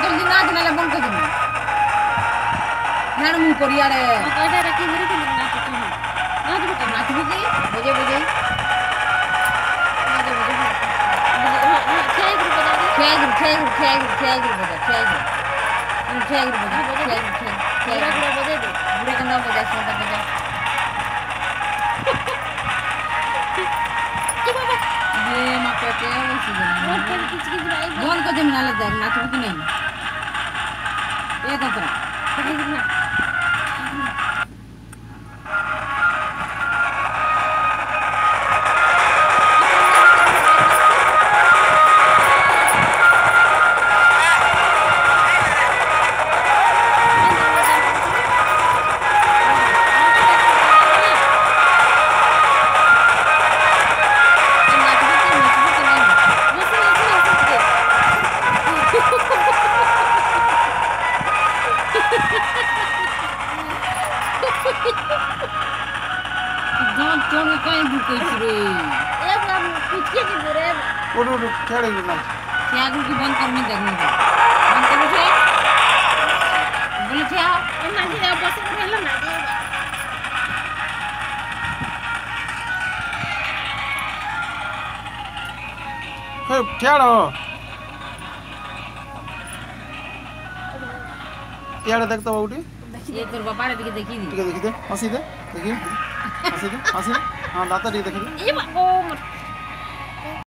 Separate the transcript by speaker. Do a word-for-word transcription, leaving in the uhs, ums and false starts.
Speaker 1: जल्दी नाच ना बंद कर दे नाड़ मुंह कोरिया रे
Speaker 2: कहता रखी मेरे को नाच तू नाच बेटा
Speaker 1: नाच भी की बजे बजे
Speaker 2: बजे बजे क्या एक रुपया दे
Speaker 1: क्या एक क्या एक क्या एक क्या एक बजे क्या एक क्या एक बजे क्या एक क्या एक
Speaker 2: बजे दे
Speaker 1: बुरे कंधा बजे सोता बजे ये मां पे के वो सीजन
Speaker 2: और पर किच किच भाई
Speaker 1: कौन को जमीन ले जा नाच भी नहीं ये तो तरह जान चोन कहीं भूखे रे
Speaker 2: ए बाबू कुछ के की रे
Speaker 3: ओडो खेले ना
Speaker 1: क्या की बंद करने देखने दे बंद करो छे बोले छे
Speaker 2: ए ना जी बस रहला ना दे
Speaker 3: हे खेलो यार देखता बाबूटी
Speaker 1: ये तोर बापा रे देखी दी
Speaker 3: ठीक है देखी दे हंसी दे देखी हंसी दे हंसी दे हां दाता देखी दे
Speaker 2: ए बाबू